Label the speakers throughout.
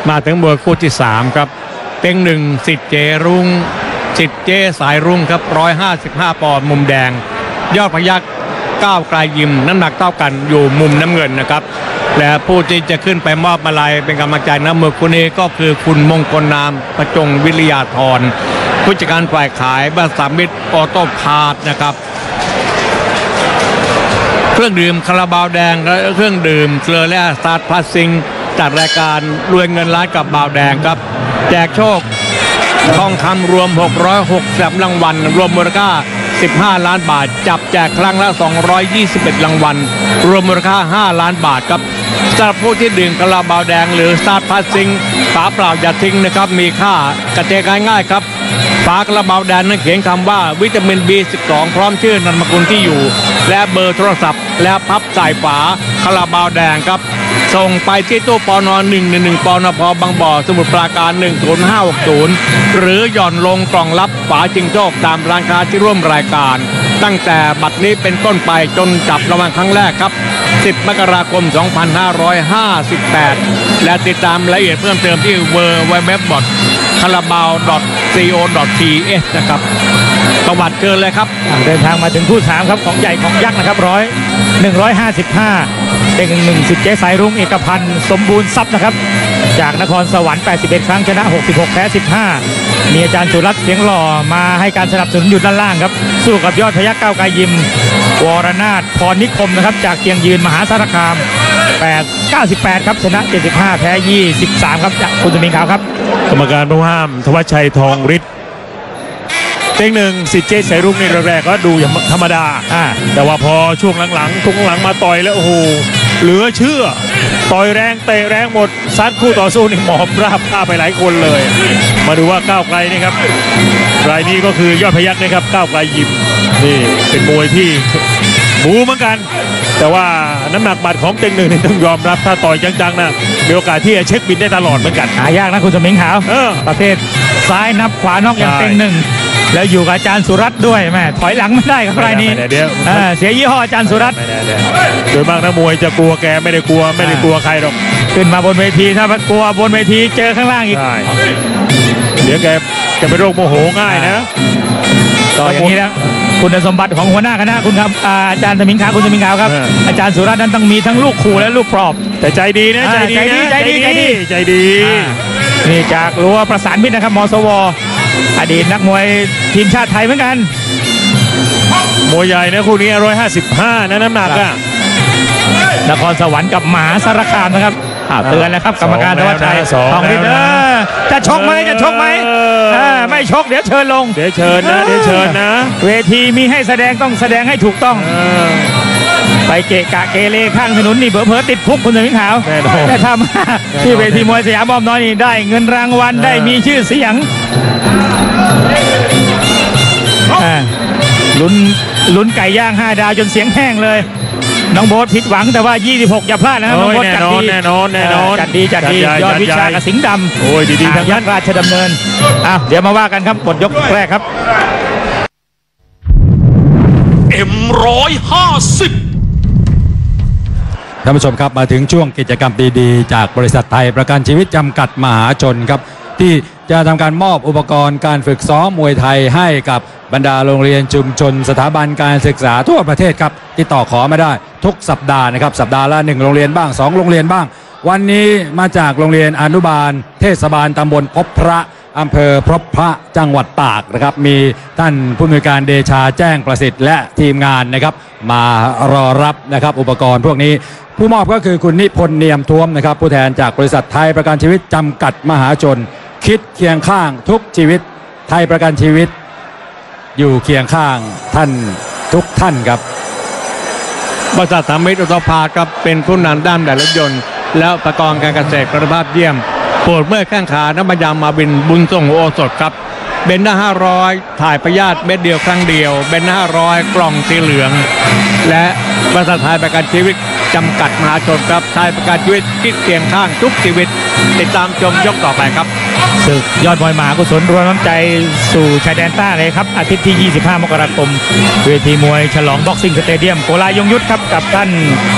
Speaker 1: มาถึงมวยคู่ที่3ครับเต็งหนึ่งสิทธิ์เจรุ่งสิทธิ์เจสายรุ่งครับ155 ปอนด์มุมแดงยอดพยัคฆ์ก้าวไกลยิมน้ำหนักเท่ากันอยู่มุมน้ำเงินนะครับและผู้ที่จะขึ้นไปมอบมาลัยเป็นกำลังใจน้ำมือคู่นี้ก็คือคุณมงคลนามประจงวิริยาธรผู้จัดการฝ่ายขายบ้านสามมิตรออโต้พาร์ทนะครับเครื่องดื่มคาราบาวแดงและเครื่องดื่มเกลือและสตาร์ทพลัสซิงจัดรายการรวยเงินล้านกับบาวแดงครับแจกโชคทองคำรวม660รางวัลรวมมูลค่า15 ล้านบาทจับแจกครั้งละ221รางวัลรวมมูลค่า5 ล้านบาทครับสำหรับผู้ที่ดื่มคาราบาวแดงหรือสตาร์ทพลัสซิงฝาเปล่าอย่าทิ้งนะครับมีค่ากติกาง่ายครับฝาคาราบาวแดงนั้นเขียนคำว่าวิตามิน B12 พร้อมชื่อนามสกุลที่อยู่และเบอร์โทรศัพท์และพับใส่ฝาคาราบาวแดงครับส่งไปที่ตู้ปน111ปนพบางบ่อสมุทรปราการ10560หรือหย่อนลงกล่องรับฝาจิงโจ้ตามร้านค้าที่ร่วมรายการตั้งแต่บัดนี้เป็นต้นไปจนจับรางวัลครั้งแรกครับ10 มกราคม 2558และติดตามรายละเอียดเพิ่มเติมที่ www.carabao.co.th นะครับประวัติเกินเลยครับ
Speaker 2: เดินทางมาถึงคู่3ครับของใหญ่ของยักษ์นะครับ155เต็งหนึ่งสิทธิ์เจสายรุ่งเอกพันธ์สมบูรณ์ทรัพย์นะครับจากนครสวรรค์81 ครั้งชนะ66แพ้15มีอาจารย์สุรัตน์เสียงหล่อมาให้การสนับสนุนอยู่ด้านล่างครับสู้กับยอดพยัคฆ์ก้าวไกลยิมวรนาถพรนิคมนะครับจากเชียงยืนมหาสารคาม98ครับชนะ75แพ้23ครับจากคุณสมิงขาวครับ
Speaker 3: กรรมการผู้ห้ามทวัชชัยทองฤทธิ์เต็งหนึ่งสิทธิ์เจสายรุ่งในแรกๆก็ดูอย่างธรรมดาแต่ว่าพอช่วงหลังๆทุกหลังมาต่อยแล้วโอ้โหเหลือเชื่อต่อยแรงเตะแรงหมดซัดคู่ต่อสู้นี่หมอบราบฆ่าไปหลายคนเลยมาดูว่าก้าวไกลนี่ครับรายนี้ก็คือยอดพยัคฆ์นะครับก้าวไกลยิมนี่เป็นมวยที่บูเหมือนกันแต่ว่าน้ำหนักบัตรของเต็งหนึ่งต้องยอมรับถ้าต่อยจังๆนะมีโอกาสที่จะเช็คบินได้ตลอดเหมือนกัน
Speaker 2: หายากนะคุณสมิงขาวประเภทซ้ายนับขวานอกอย่างเต็งหนึ่งแล้วอยู่กับอาจารย์สุรัตน์ด้วยแม่ถอยหลังไม่ได้ครับรายนี้เสียยี่ห้ออาจารย์สุรัตน์
Speaker 3: โดยมากนักมวยจะกลัวแกไม่ได้กลัวใครหรอก
Speaker 2: ขึ้นมาบนเวทีถ้ากลัวบนเวทีเจอข้างล่างอีก
Speaker 3: เดี๋ยวแกเป็นโรคโมโหง่ายนะ
Speaker 2: ต่ออย่างนี้แล้วคุณสมบัติของหัวหน้าคณะคุณครับอาจารย์สมิงขาวคุณสมิงขาวครับอาจารย์สุรัตน์นั้นต้องมีทั้งลูกขู่และลูกปลอบ
Speaker 3: แต่ใจดีนะใจดี
Speaker 2: นี่จากรั้วประสานมิตรนะครับมสวอดีตนักมวยทีมชาติไทยเหมือนกัน
Speaker 3: มวยใหญ่นะคู่นี้155นะน้ำหนัก
Speaker 2: นครสวรรค์กับมหาสารคามนะครับเตือนแล้วครับกรรมการธวัชชัยทองฤทธิ์จะชกไหมไม่ชกเดี๋ยวเชิญลง
Speaker 3: เดี๋ยวเชิญนะ
Speaker 2: เวทีมีให้แสดงต้องแสดงให้ถูกต้องไปเกะกะเกเรข้างถนนนี่เผลอติดคุกคุณสมิงขาวแต่ทำที่เวทีมวยสยามอ้อมน้อยนี่ได้เงินรางวัลได้มีชื่อเสียงลุ้นไก่ย่าง5 ดาวจนเสียงแห้งเลยน้องโบ๊ทผิดหวังแต่ว่า26อย่าพลาดนะน้องโบ๊ทจัดดี
Speaker 3: แน่นอน
Speaker 2: จัดดียอดวิชากับสิงห์ดำ
Speaker 3: โอ้ยดีๆทาง
Speaker 2: ยันราชดำเนินเดี๋ยวมาว่ากันครับบทยกแรกครับ
Speaker 4: M150ท่านผู้ชมครับมาถึงช่วงกิจกรรมดีๆจากบริษัทไทยประกันชีวิตจำกัดมหาชนครับที่จะทำการมอบอุปกรณ์การฝึกซ้อมมวยไทยให้กับบรรดาโรงเรียนชุมชนสถาบันการศึกษาทั่วประเทศครับติดต่อขอมาได้ทุกสัปดาห์นะครับสัปดาห์ละ1โรงเรียนบ้าง2โรงเรียนบ้างวันนี้มาจากโรงเรียนอนุบาลเทศบาลตำบลพบพระอำเภอพบพระจังหวัดตากนะครับมีท่านผู้อำนวยการเดชาแจ้งประสิทธิ์และทีมงานนะครับมารอรับนะครับอุปกรณ์พวกนี้ผู้มอบก็คือคุณนิพนธ์เนียมท้วมนะครับผู้แทนจากบริษัทไทยประกันชีวิตจำกัดมหาชนคิดเคียงข้างทุกชีวิตไทยประกันชีวิตอยู่เคียงข้างท่านทุกท่านครับ
Speaker 1: บริษัทสามมิตรออโต้พาร์ทครับเป็นผู้นำด้านแบบรถยนต์และอุปกรณ์การเกษตรคุณภาพเยี่ยมปวดเมื่อยแข้งขาน้ำมันยางมาวินบุญส่งโอสถครับเบนหน้า500ถ่ายประหยัดเม็ดเดียวครั้งเดียวเบนหน้า500กล่องสีเหลืองและบริษัทไทยประกันชีวิตจำกัดมหาชนครับไทยประกันชีวิตคิดเคียงข้างทุกชีวิตติดตามชมยกต่อไปครับ
Speaker 2: ศึกยอดมวยมหากุศลรวมน้ำใจสู่ชายแดนใต้เลยครับอาทิตย์ที่25 มกราคมเวทีมวยฉลองบ็อกซิ่งสเตเดียมโกลายงยุทธครับกับท่าน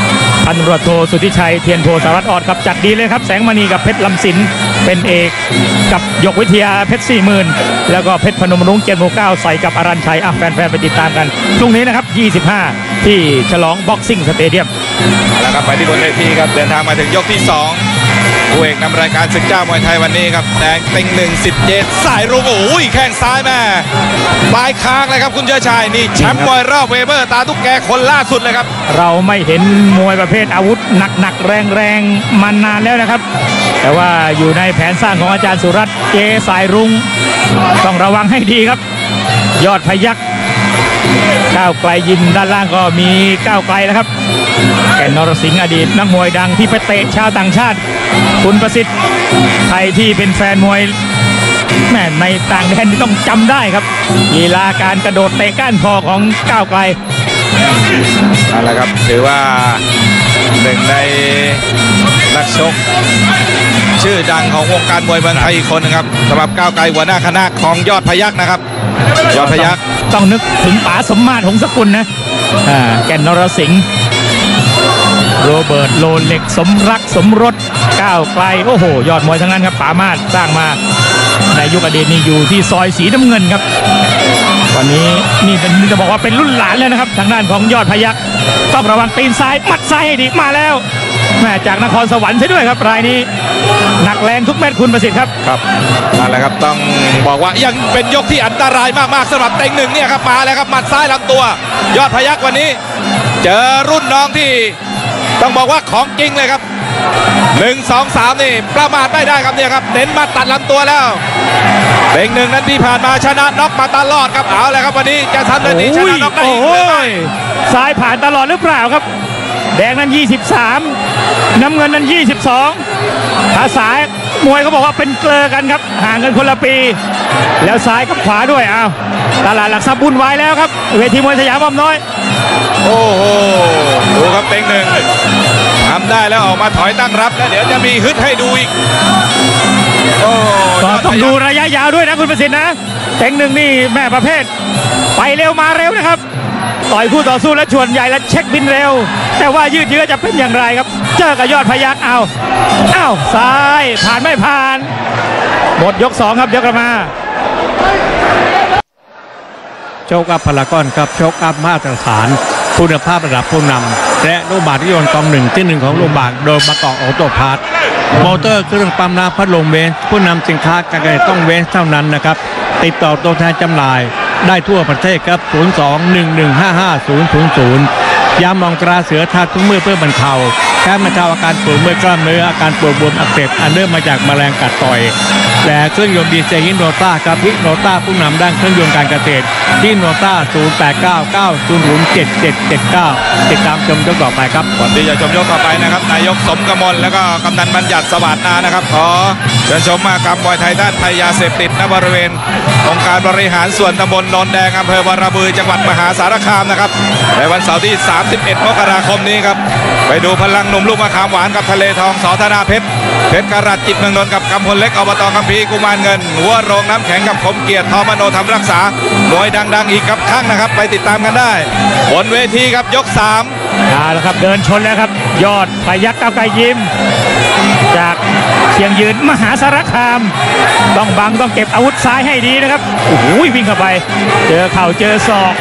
Speaker 2: พันตำรวจโทสุทธิชัยเทียนโพสารวัตรออดครับจัดดีเลยครับแสงมณีกับเพชรลำสินเป็นเอกกับยกวิทยาเพชร40,000แล้วก็เพชรพนมรุ้งเกียรติหมู่9ใส่กับอรัญชัยแฟนๆไปติดตามกันพรุ่งนี้นะครับ25ที่ฉลองบ็อกซิ่งสเตเดียม
Speaker 5: แล้วครับไปที่บนเวทีครับเดินทางมาถึงยกที่2ผู้เอกนำรายการศึกเจ้ามวยไทยวันนี้ครับแดงเต็งหนึ่งสิทธิ์เจตสายรุ้งโอ้ยแข้งซ้ายแม่ปลายคางเลยครับคุณเชิดชัยนี่แชมป์มวยรอบเวเบอร์ตาตุ๊กแกคนล่าสุดเลยครับ
Speaker 2: เราไม่เห็นมวยประเภทอาวุธหนักๆแรงๆมานานแล้วนะครับแต่ว่าอยู่ในแผนสร้างของอาจารย์สุรัตน์เจสายรุ้งต้องระวังให้ดีครับยอดพยัคฆ์ก้าวไกลยิมด้านล่างก็มีก้าวไกลแล้วครับแก่นนรสิงห์อดีตนักมวยดังที่ไปเตะชาวต่างชาติคุณประสิทธิ์ใครที่เป็นแฟนมวยแม่ในต่างแดนที่ต้องจำได้ครับลีลาการกระโดดเตะก้านคอของก้าวไกล
Speaker 5: นั่นแหละครับถือว่าหนึ่งในนักชกชื่อดังของวงการมวยเมืองไทยอีกคนนะครับสำหรับก้าวไกลหัวหน้าคณะของยอดพยัคฆ์นะครับยอดพยัคฆ์
Speaker 2: ต้องนึกถึงป๋าสมมาตรหงสกุลนะแก่นนรสิงห์โรเบิร์ตโลเล็กสมรักสมรสก้าวไกลโอ้โหยอดมวยทั้งนั้นครับป๋ามาศสร้างมาในยุคอดีตนี่อยู่ที่ซอยสีน้ำเงินครับวันนี้นี่จะบอกว่าเป็นรุ่นหลานแล้วนะครับทางด้านของยอดพยัคฆ์ต้องระวังตีนซ้ายมัดซ้ายให้ดีมาแล้วแม่จากนครสวรรค์ใช่ด้วยครับรายนี้หนักแรงทุกเม็ดคุณประสิทธิ์ครับ
Speaker 5: ครับนั่นแหละครับต้องบอกว่ายังเป็นยกที่อันตรายมากๆสำหรับเต็งหนึ่งเนี่ยครับมาแล้วครับหมัดซ้ายลำตัวยอดพยัคฆ์วันนี้เจอรุ่นน้องที่ต้องบอกว่าของจริงเลยครับ1 2 3นี่ประมาทไม่ได้ครับเนี่ยครับเน้นมาตัดลำตัวแล้วเต็งหนึ่งนั้นที่ผ่านมาชนะน็อกมาตลอดครับเอาเลยครับวันนี้จะทำได้ดีชนะน็อกได้อีกหรือไม่
Speaker 2: ซ้ายผ่านตลอดหรือเปล่าครับแดงนั้น23น้ำเงินนั้น22ภาษามวยเขาบอกว่าเป็นเกลือกันครับห่างกันคนละปีแล้วซ้ายกับขวาด้วยอ้าวตลาดหลักทรัพย์บุญวายแล้วครับเวทีมวยสยามอ้อมน้อย
Speaker 5: โอ้โหดูครับเต็งหนึ่งทำได้แล้วออกมาถอยตั้งรับแล้วเดี๋ยวจะมีฮึดให้ดูอีก
Speaker 2: โอ้ต้องดูระยะยาวด้วยนะคุณประสิทธิ์นะเต็งหนึ่งนี่แม่ประเภทไปเร็วมาเร็วนะครับต่อยคู่ต่อสู้และชวนใหญ่และเช็คบินเร็วแต่ว่ายืดเยื้อจะเป็นอย่างไรครับเจอกับยอดพยัคฆ์เอาซ้ายผ่านไม่ผ่านหมดยก2ครับเดี๋ยวกลับมา
Speaker 1: โชคอัพพารากอนครับโชคอัพมาตรฐานคุณภาพระดับผู้นำและรูปแบบยนต์กองที่1ของโรงพยาบาลโดยบางกอกออโต้พาร์ทมอเตอร์เครื่องปั๊มน้ำพัดลมเวนผู้นำสินค้าการเกษตรต้องเวนเท่านั้นนะครับติดต่อตัวแทนจำหน่ายได้ทั่วประเทศครับ02-1155000ยาหมองตราเสือทาทุกมือเพื่อบรรเทาแก้บรรเทาอาการปวดเมื่อยกล้ามเนื้ออาการปวดบวมอักเสบอันเนื่องมาจากแมลงกัดต่อยแต่เครื่องยนต์ดีเซลฮิโนต้าครับฮิโนต้าผู้นำด้านเครื่องยนต์การเกษตรที่โนต้า0899007779ติดตามชมยกต่อไปครับ
Speaker 5: ก่อนที่จะชมยกต่อไปนะครับนายกสมกมลแล้วก็กำนันบัญญัติสวัสดิ์นานะครับขอเชิญชมมากรรมมวยไทยด้านภัยยาเสพติดณบริเวณองค์การบริหารส่วนตำบลโนนแดงอำเภอวรบือจังหวัดมหาสารคามนะครับในวันเสาร์ที่31 มกราคมนี้ครับไปดูพลังหนุ่มลูกมะขามหวานกับทะเลทองสธนาเพชรกรัตจิตเมืองนนท์กับกำพลเล็กอบต.คัมภีร์กุมารเงินหัวโรงน้ำแข็งกับคมเกียรติทอมโนธรรมรักษามวยดังๆอีกกับข้างนะครับไปติดตามกันได้บนเวทีครับยก3
Speaker 2: เอาละครับเดินชนแล้วครับยอดพยัคฆ์ก้าวไกลยิมจากเชียงยืนมหาสารคามต้องบังต้องเก็บอาวุธซ้ายให้ดีนะครับโอ้โหวิ่งเข้าไปเจอเข่าเจอศอก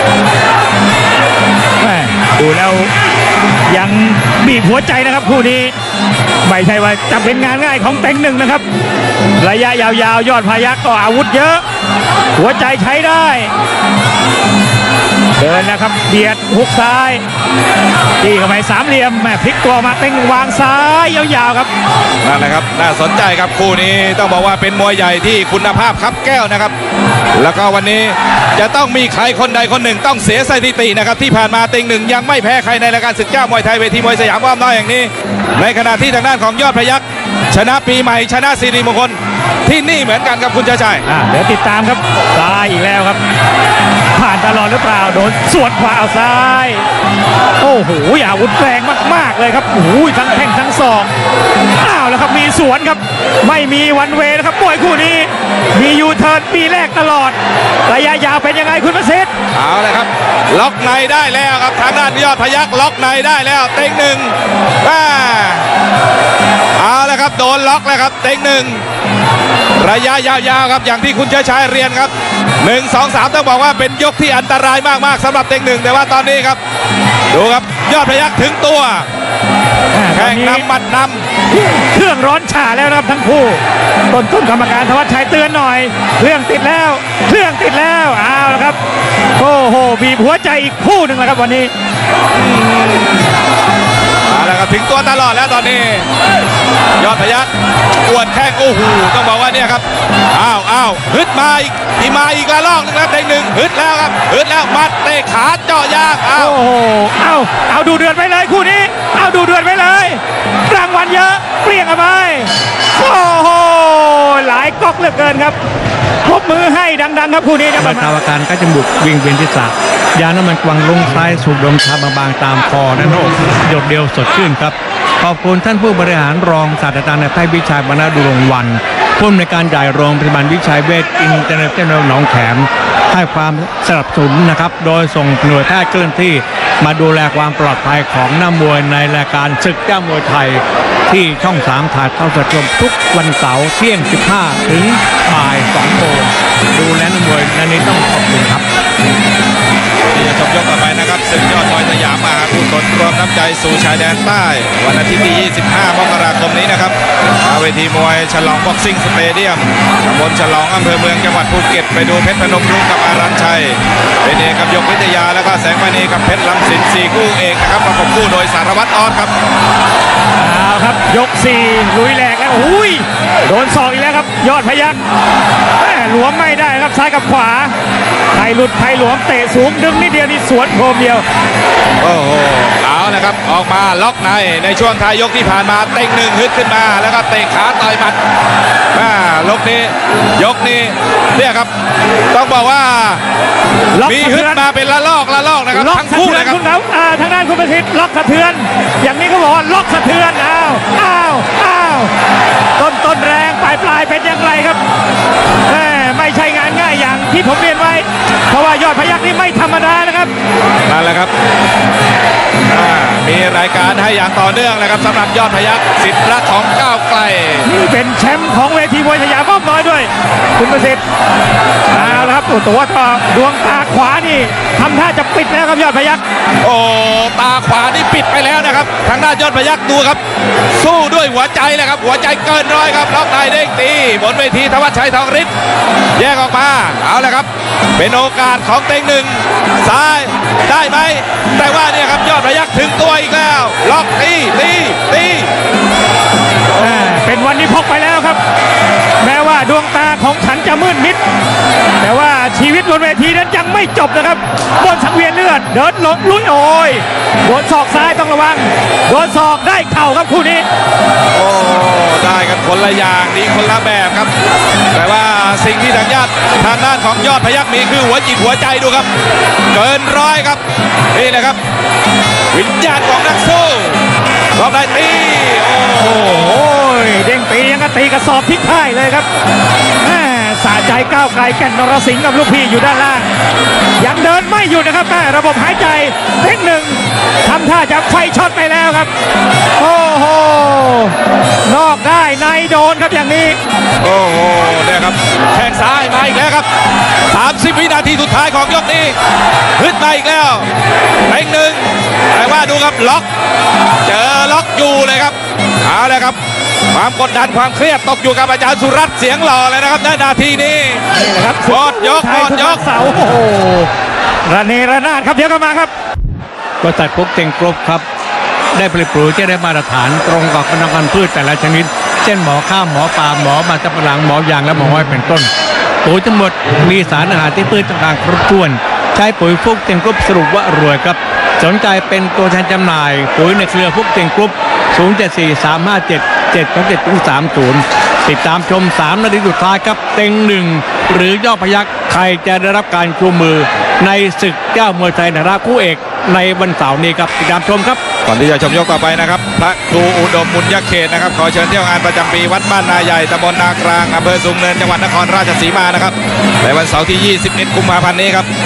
Speaker 2: ดูแล้วยังบีบหัวใจนะครับคู่นี้ไม่ใช่ว่าจะเป็นงานง่ายของเต็งหนึ่งนะครับระยะยาวๆยอดพยัคฆ์ก็อาวุธเยอะหัวใจใช้ได้เดินนะครับเบียดหุกซ้ายที่เข้าไปสามเหลี่ยมแม่พลิกตัวมาเต็งวางซ้ายยาวๆครับ
Speaker 5: นั่นแหละครับน่าสนใจครับคู่นี้ต้องบอกว่าเป็นมวยใหญ่ที่คุณภาพครับแก้วนะครับแล้วก็วันนี้จะต้องมีใครคนใดคนหนึ่งต้องเสียสถิตินะครับที่ผ่านมาเต็งหนึ่งยังไม่แพ้ใครในรายการศึกเจ้ามวยไทยเวทีมวยสยามอ้อมน้อยอย่างนี้ในขณะที่ทางด้านของยอดพยัคฆ์ชนะปีใหม่ชนะสิริมงคลที่นี่เหมือนกันครับคุณชัย
Speaker 2: เดี๋ยวติดตามครับซ้ายอีกแล้วครับผ่านตลอดหรือเปล่าโดนสวนขวาเอาซ้ายโอ้โหอาวุธแรงมากๆเลยครับโอ้โหทั้งแข้งทั้งศอกอ้าวแล้วครับมีสวนครับไม่มีวันเวนะครับมวยคู่นี้มียูเทิร์นมีแรกตลอดระยะยาวเป็นยังไงคุณประสิทธิ์
Speaker 5: เอาเลยครับล็อกในได้แล้วครับทางด้านยอดพยัคฆ์ล็อกในได้แล้วเต็งหนึ่งเอาเลยครับโดนล็อกแล้วครับเต็งหนึ่งระยะยาวๆครับอย่างที่คุณเชิดชัยเรียนครับ1 2 3ต้องบอกว่าเป็นยกที่อันตรายมากๆสำหรับเต็งหนึ่งแต่ว่าตอนนี้ครับดูครับยอดพยัคฆ์ถึงตัวแข่งนำหมัดนำ
Speaker 2: เครื่องร้อนฉ่าแล้วนะครับทั้งคู่ต้นกรรมการธวัชชัยเตือนหน่อยเครื่องติดแล้วเอาละครับโอ้โหบีบหัวใจอีกคู่หนึ่งแล้วครับวันนี้
Speaker 5: เอาละครับถึงตัวตลอดแล้วตอนนี้ยอดพยัคฆ์ปวดแข้งโอ้โหต้องบอกว่าเนี่ยครับอ้าวฮึดมาอีกละลอกนึงครับเต็งหนึ่งฮึดแล้วครับฮึดแล้วมัดเตะขาเจาะยาง
Speaker 2: โอ้โหเอาดูเดือดไปเลยคู่นี้เอาดูเดือดไปเลยรางวัลเยอะเปรี้ยงกันไปโอ้โหหลายก๊อกเหลือเกินครับปรบมือให้ดังๆครับคู่นี้นะ
Speaker 1: กรรมการก็จะบุกวิ่งเป็นทิศะยาน้ำมันกวางลงซ้ายสูบลมชาบางๆตามคอนั่นโอ้หยดเดียวสดชื่นครับขอบคุณท่านผู้บริหารรองศาสตราจารย์นายแพทย์วิชัยบรรณดุรงค์วันผู้อำนวยการใหญ่โรงพยาบาลวิชัยเวชอินเตอร์เนชั่นแนลหนองแขมให้ความสนับสนุนนะครับโดยส่งหน่วยแพทย์เคลื่อนที่มาดูแลความปลอดภัยของนักมวยในรายการศึกเจ้ามวยไทยที่ช่อง3ถ่ายทอดสดทุกวันเสาร์เที่ยง 15 ถึงบ่าย 2 โมงดูแลนักมวยในนี้ต้องขอบคุณครับ
Speaker 5: ที่จะจบยกต่อไปนะครับศึกยอดมวยสยามมหากุศลรวมน้ำใจสู่ชายแดนใต้วันอาทิตย์ที่ 25 มกราคมนี้นะครับเวทีมวยฉลองบ็อกซิ่งสเตเดียมตำบลฉลองอำเภอเมืองจังหวัดภูเก็ตไปดูเพชรพนมรุ้งกับอารัญชัยเป็นเอกกับยกวิทยาแล้วก็แสงมณีกับเพชรลำสิน4คู่เอกนะครับประกบคู่โดยสารวัตรออสครับ
Speaker 2: เอาครับยก4ลุยแหลกแล้วอุ้ยโดนศอกอีกแล้วครับยอดพยัคฆ์หลวมไม่ได้ครับซ้ายกับขวาไทยหลุดไทยหลวมเตะสูงดึงนิดเดียวนี่สวนโคมเดียว
Speaker 5: โอ้โหเอาละครับออกมาล็อกในช่วงท้ายยกที่ผ่านมาเต็งหนึ่งฮึดขึ้นมาแล้วก็เตะขาต่อยหมัดยกนี้เนี่ยครับต้องบอกว่ามีฮึดมาเป็นละลอกนะครับทั้งคู่นะครับ
Speaker 2: ทางด้านคุณประสิทธิ์ล็อกสะเทือนอย่างนี้ก็บอกว่าล็อกสะเทือนอ้าวต้นแรงปลายเป็นอย่างไรครับไม่ใช่งานง่ายอย่างที่ผมเรียนไว้เพราะว่ายอดพยัคฆ์นี่ไม่ธรรมดานะครับ
Speaker 5: นั่นแหละครับมีรายการให้อย่างต่อเนื่องเลยครับสำหรับยอดพยัคฆ์สิทธิ์รักของก้าวไกล
Speaker 2: นี่เป็นแชมป์ของเวทีมวยสยามอ้อมน้อยด้วยคุณประสิทธิ์เอาละครับตัวดวงตาขวานี่ทำท่าจะปิดแล้วครับยอดพยัคฆ์
Speaker 5: โอ้ตาขวานี่ปิดไปแล้วนะครับทางด้านยอดพยัคฆ์ดูครับสู้ด้วยหัวใจเลยครับหัวใจเกินร้อยครับล็อกในเด้งตีบนเวทีธวัชชัยทองฤทธิ์แยกออกมาเอาละครับเป็นโอกาสของเต็งหนึ่งซ้ายได้ไหมแต่ว่าเนี่ยครับยอดพยัคฆ์ถึงตัวอีกแล้วล็อกตี
Speaker 2: เป็นวันนี้พกไปแล้วครับแม้ว่าดวงตาของฉันจะมืดมิดแต่ว่าชีวิตบนเวทีนั้นยังไม่จบนะครับบนสังเวียนเลือดเดินหลงลุยโอยโดนศอกซ้ายต้องระวังโดนศอกได้เข่าครับคู่นี้
Speaker 5: โอ้ได้กันคนละอย่างดีคนละแบบครับแต่ว่าสิ่งที่ทางด้านของยอดพยัคฆ์มีคือหัวจิตหัวใจดูครับเกินร้อยครับนี่แหละครับวิญญาณของนักสู้รอบได้ตี
Speaker 2: โอ้โหเด้งตียังก็ตีกระสอบทิ้งท้ายเลยครับสะใจก้าวไกลแก่นนรสิงห์กับลูกพี่อยู่ด้านล่างยังเดินไม่หยุดนะครับระบบหายใจเทคหนึ่งทำท่าจะไฟช็อตไปแล้วครับโอ้โหนอกได้ในโดนครับอย่างนี้
Speaker 5: โอ้โหเนี่ยครับแข้งซ้ายมาอีกแล้วครับ30 วินาทีสุดท้ายของยกนี้ฮึดมาอีกแล้วเทคหนึ่งแต่ว่าดูครับล็อกเจอล็อกอยู่เลยครับเอาเลยครับความกดดันความเครียดตกอยู่กับอาจารย์สุรัตน์เสียงหล่อเลยนะครับในนาทีนี้
Speaker 2: นะครับ
Speaker 5: หมดยก
Speaker 2: เสาโอ้โหระเนระนาดครับเดี๋ยวก็มาครับ
Speaker 1: บริษัทกรุ๊ปเต็งกรุ๊ปครับได้ผลิตปุ๋ยที่ได้มาตรฐานตรงกับคุณภาพพืชแต่ละชนิดเช่นหมอข้าวหมอปลาหมอมันสำปะหลังหมอยางและหมออ้อยเป็นต้นปุ๋ยทั้งหมดมีสารอาหารที่พืชต้องการครบถ้วนใช้ปุ๋ยฟุกเต็งกรุ๊ปสรุปว่ารวยครับสนใจเป็นตัวแทนจำหน่ายปุ๋ยในเครือฟุกเต็งกรุ๊ป074-357-727-30ติดตามชม3 นาทีสุดท้ายครับเต็งหนึ่งหรือยอดพยัคฆ์ใครจะได้รับการชูมือในศึกเจ้ามวยไทยในราคู่เอกในวันเสาร์นี้ครับติดตามชมครับ
Speaker 5: ก่อนที่จะชมยกต่อไปนะครับพระครูอุดมบุญยเขตนะครับขอเชิญเที่ยวงานประจำปีวัดบ้านนาใหญ่ตำบลนากลางอำเภอสูงเนินจังหวัดนครราชสีมานะครับในวันเสาร์ที่ 21 กุมภาพันธ์นี้ครับ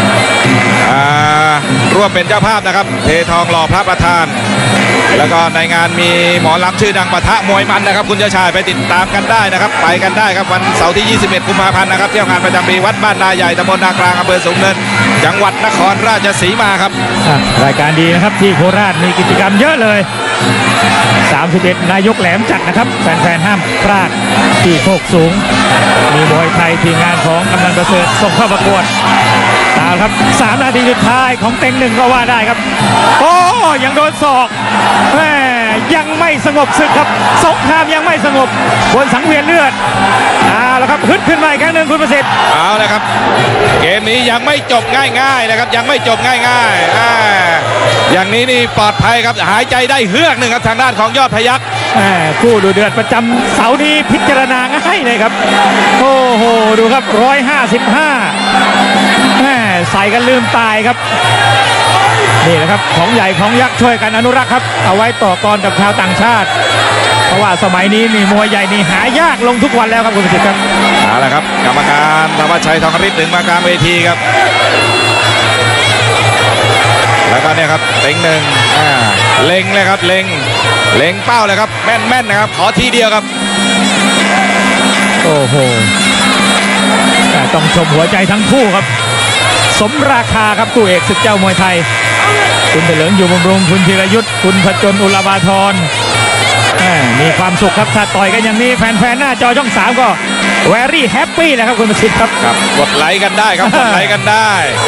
Speaker 5: ร่วมเป็นเจ้าภาพนะครับเททองหล่อพระประธาน แล้วก็ในงานมีหมอลำชื่อดังปะทะมวยมันนะครับคุณชายไปติดตามกันได้นะครับไปกันได้ครับวันเสาร์ที่ 21 กุมภาพันธ์นะครับเที่ยวงานประจำปีวัดบ้านนาใหญ่ตำบลนากลางอำเภอสูงเนินจังหวัดนครราชสีมาครับ
Speaker 2: รายการดีนะครับที่โคราชมีกิจกรรมเยอะเลย31นายกแหลมจัดนะครับแฟนๆห้ามพลาดที่โคกสูงมีมวยไทยทีมงานของกำนันประเสริฐส่งเข้าประกวดครับ3 นาทีสุดท้ายของเต็งหนึ่งก็ว่าได้ครับโอ้ยังโดนศอกแม่ยังไม่สงบศึกครับสงครามยังไม่สงบบนสังเวียนเลือดแล้วครับฮึดขึ้นมาอีกครั้งหนึ่งคุณประสิทธิ์
Speaker 5: เอาเลยครับเกมนี้ยังไม่จบง่ายๆนะครับยังไม่จบง่ายๆอย่างนี้นี่ปลอดภัยครับหายใจได้เฮือกหนึ่งครับทางด้านของยอดพยัคฆ์
Speaker 2: คู่ดูเดือดประจำเสาร์นี้พิจารณาง่ายเลยครับโอ้โหดูครับ155ใส่กันลืมตายครับนี่แหละครับของใหญ่ของยักษ์ช่วยกันอนุรักษ์ครับเอาไว้ต่อกรกับชาวต่างชาติเพราะว่าสมัยนี้นี่มวยใหญ่นี่หายากลงทุกวันแล้วครับคุณผู้ชมครับ
Speaker 5: เอาละครับกรรมการธวัชชัยทองฤทธิ์ถึงมากลางเวทีครับแล้วก็เนี่ยครับเต็งหนึ่งเล็งเลยครับเล็งเป้าเลยครับแม่นนะครับขอทีเดียวครับ
Speaker 2: โอ้โหต้องชมหัวใจทั้งคู่ครับสมราคาครับคู่เอกศึกเจ้ามวยไทยคุณเถลิงอยู่บำรุงคุณธีรยุทธ์คุณพจนอุลาบาทรมีความสุขครับถ้าต่อยกันอย่างนี้แฟนๆหน้าจอช่อง3ก็แวรี่แฮปปี้เลยครับคุณประสิทธิ์ครับ
Speaker 5: กดไลค์กันได้ครับกดไลค์กันได้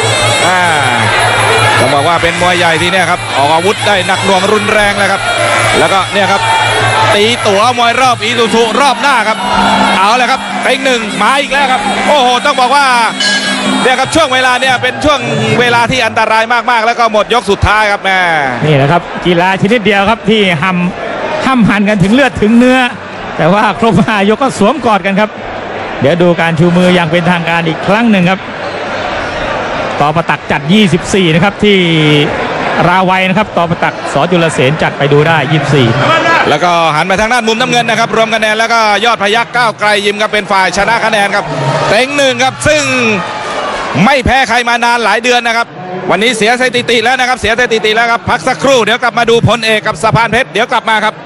Speaker 5: ต้องบอกว่าเป็นมวยใหญ่ที่เนี่ยครับออกอาวุธได้หนักหน่วงรุนแรงเลยครับแล้วก็เนี่ยครับตีตั๋วมวยรอบอีซูซูรอบหน้าครับเอาเลยครับเต็งหนึ่งมาอีกแล้วครับโอ้โหต้องบอกว่าเนี่ยครับช่วงเวลาเนี่ยเป็นช่วงเวลาที่อันตรายมากๆแล้วก็หมดยกสุดท้ายครับแม่
Speaker 2: นี่แหละครับกีฬาชนิดเดียวครับที่ห้ำหั่นกันถึงเลือดถึงเนื้อแต่ว่าครบ5 ยกก็สวมกอดกันครับเดี๋ยวดูการชูมืออย่างเป็นทางการอีกครั้งหนึ่งครับต่อประตักจัด24นะครับที่ราวัยนะครับต่อประตักส.จุลเสนจัดไปดูได้24
Speaker 5: แล้วก็หันไปทางด้านมุมน้ำเงินนะครับรวมคะแนนแล้วก็ยอดพยัคฆ์ก้าวไกลยิมครับเป็นฝ่ายชนะคะแนนครับเต็งหนึ่งครับซึ่งไม่แพ้ใครมานานหลายเดือนนะครับวันนี้เสียสถิติแล้วนะครับเสียสถิติแล้วครับพักสักครู่เดี๋ยวกลับมาดูพลเอกกับสะพานเพชรเดี๋ยวกลับมาครับ